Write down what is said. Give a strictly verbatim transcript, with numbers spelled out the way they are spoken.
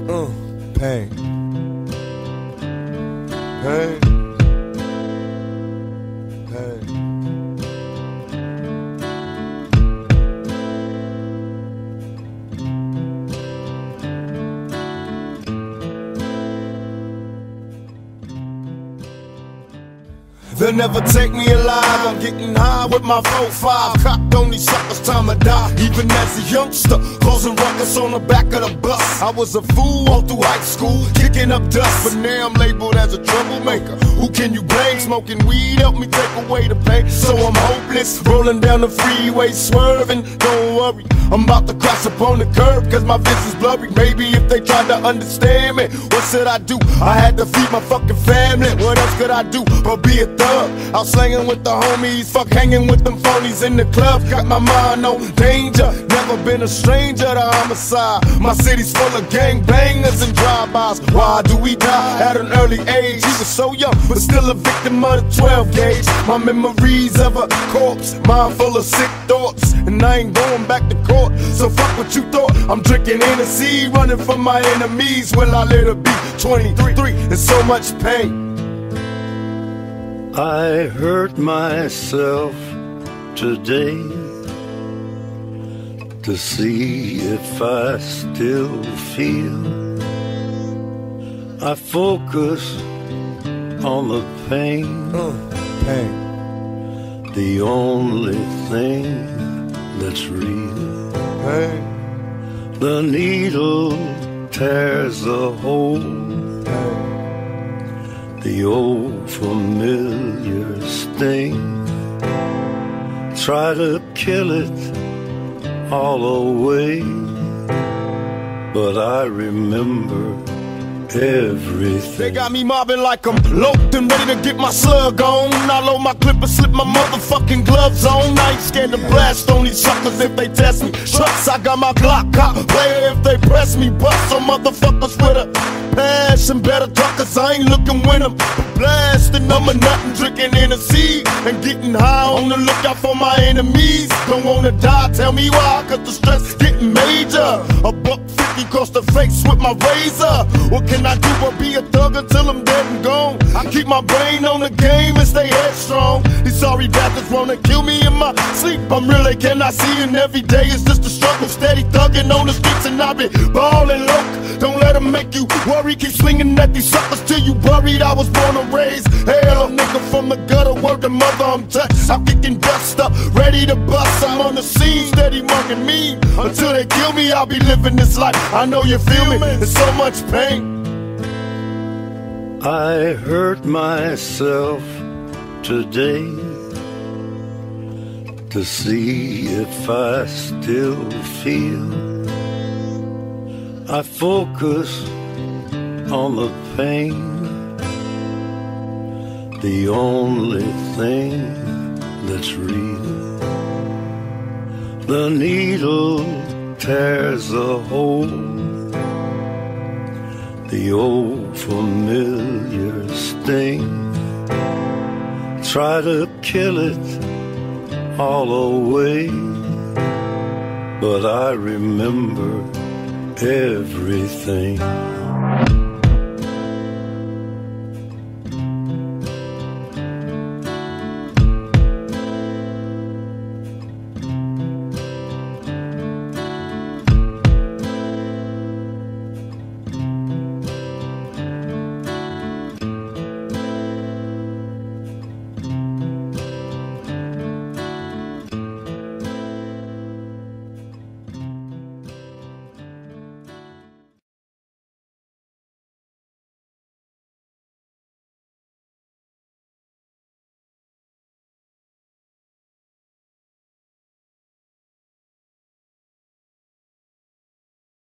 Uh, pain. Pain. Pain. They'll never take me alive. I'm getting high with my four five. Cocked on these suckers, time to die. Even as a youngster, causing ruckus on the back of the bus. I was a fool all through high school, kicking up dust. But now I'm labeled as a troublemaker. Who can you blame? Smoking weed helped me take away the pain. So I'm hopeless, rolling down the freeway, swerving. Don't worry, I'm about to crash upon the curb, cause my vision's blurry. Maybe if they tried to understand me, what should I do? I had to feed my fucking family. What else could I do but be a thug? Out slanging with the homies, fuck hanging with them phonies in the club. Got my mind on danger, never been a stranger to homicide. My city's full of gangbangers and drive-bys. Why do we die at an early age? He was so young, but still a victim of the twelve gauge. My memories of a corpse, mind full of sick thoughts, and I ain't going back to court. So fuck what you thought. I'm drinking Hennessy, running from my enemies. Will I let it be twenty-three and so much pain? I hurt myself today to see if I still feel. I focus on the pain, uh, pain. The only thing that's real. Pain. The needle tears a hole. Pain. The old familiar sting. Try to kill it all away, but I remember everything. They got me mobbing like I'm loped and ready to get my slug on. I load my clip and slip my motherfucking gloves on. I ain't scared to blast on these suckers if they test me. Trust, I got my Glock, cop player if they press me. Bust some motherfuckers with a passion. Better talk, cause I ain't looking with them. Blasting, I'm a nothing, drinking Hennessy and getting high on the lookout for my enemies. Don't wanna die, tell me why, cause the stress getting major. A buck fifty across the face with my razor. What can I do but be a thug until I'm dead and gone? I keep my brain on the game and stay headstrong. These sorry bastards wanna kill me in my sleep. I'm really cannot see, and every day is just a struggle. Steady thugging on the streets and I be ballin' loc. Don't let them make you worry. Keep swinging at these suckers till you worried. I was born and raised hell, a nigga from the gutter. Word to mother, I'm touched. I'm kicking dust up, ready to bust. I'm on the scene, steady mugging me. Until they kill me, I'll be living this life. I know you feel me. There's so much pain. I hurt myself today to see if I still feel. I focus on the pain, the only thing that's real. The needle tears a hole, the old familiar sting. Try to kill it all away, but I remember everything.